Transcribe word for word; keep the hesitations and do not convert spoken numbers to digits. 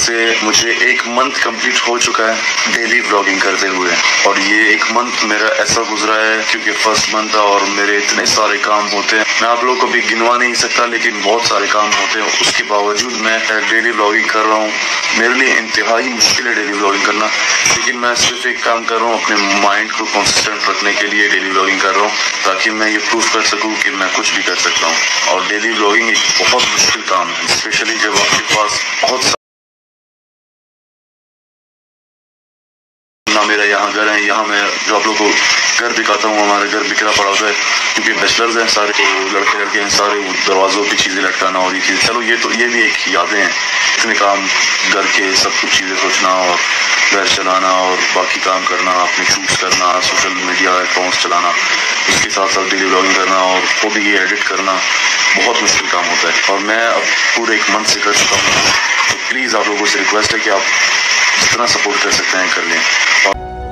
से मुझे एक मंथ कंप्लीट हो चुका है डेली व्लॉगिंग करते हुए, और ये एक मंथ मेरा ऐसा गुजरा है क्योंकि फर्स्ट मंथ था और मेरे इतने सारे काम होते हैं, मैं आप लोगों को भी गिनवा नहीं सकता, लेकिन बहुत सारे काम होते हैं। उसके बावजूद मैं डेली व्लॉगिंग कर रहा हूँ। मेरे लिए इंतहाई मुश्किल है डेली व्लॉगिंग करना, लेकिन मैं सिर्फ एक काम कर रहा हूँ, अपने माइंड को कॉन्सिस्टेंट रखने के लिए डेली व्लॉगिंग कर रहा हूँ, ताकि मैं ये प्रूफ कर सकूँ कि मैं कुछ भी कर सकता हूँ। और डेली व्लॉगिंग एक बहुत मुश्किल काम है, स्पेशली जब आपके पास बहुत ना मेरा यहाँ घर है, यहाँ मैं जो आप लोग को घर दिखाता हूँ, हमारा घर बिखरा पड़ा हुआ है क्योंकि बैचलर्स हैं सारे, तो लड़के लड़के हैं सारे, दरवाज़ों की चीज़ें लटकाना और ये चीज़, चलो ये तो ये भी एक यादें हैं। इतने काम घर के सब कुछ चीज़ें सोचना और घर चलाना और बाकी काम करना, अपने शूट्स करना, सोशल मीडिया अकाउंट्स चलाना, उसके साथ साथ डेली व्लॉगिंग करना और खुद ही एडिट करना बहुत मुश्किल काम होता है। और मैं अब पूरे एक मंथ से कर चुका हूँ, तो प्लीज़ आप लोगों से रिक्वेस्ट है कि आप जितना सपोर्ट कर सकते हैं कर लें।